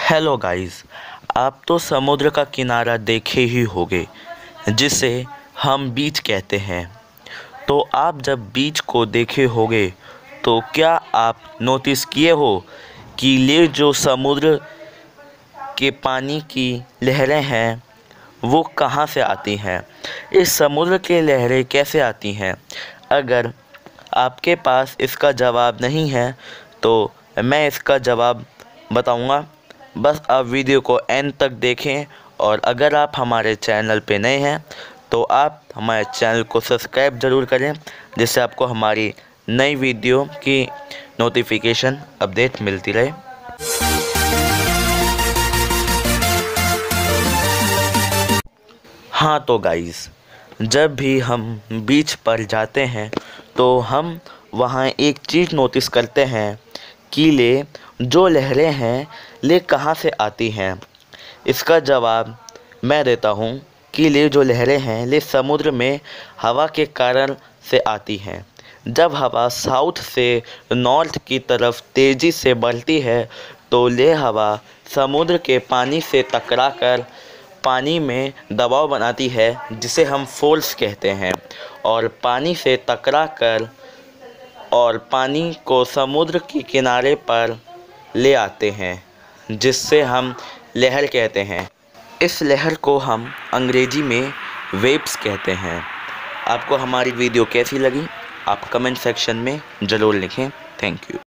Hello guys, आप तो समुद्र का किनारा देखे ही होंगे जिसे हम बीच कहते हैं। तो आप जब बीच को देखे होंगे तो क्या आप नोटिस किए हो कि ये जो समुद्र के पानी की लहरें हैं वो कहाँ से आती हैं? इस समुद्र की लहरें कैसे आती हैं? अगर आपके पास इसका जवाब नहीं है तो मैं इसका जवाब बताऊंगा। बस आप वीडियो को एंड तक देखें, और अगर आप हमारे चैनल पे नए हैं तो आप हमारे चैनल को सब्सक्राइब ज़रूर करें, जिससे आपको हमारी नई वीडियो की नोटिफिकेशन अपडेट मिलती रहे। हाँ तो गाइस, जब भी हम बीच पर जाते हैं तो हम वहाँ एक चीज़ नोटिस करते हैं कि ये जो लहरें हैं ये कहाँ से आती हैं। इसका जवाब मैं देता हूँ कि ये जो लहरें हैं ये समुद्र में हवा के कारण से आती हैं। जब हवा साउथ से नॉर्थ की तरफ तेज़ी से बढ़ती है तो ये हवा समुद्र के पानी से टकराकर पानी में दबाव बनाती है, जिसे हम फोर्स कहते हैं, और पानी से टकराकर और पानी को समुद्र के किनारे पर ले आते हैं, जिससे हम लहर कहते हैं। इस लहर को हम अंग्रेजी में वेव्स कहते हैं। आपको हमारी वीडियो कैसी लगी आप कमेंट सेक्शन में ज़रूर लिखें। Thank you.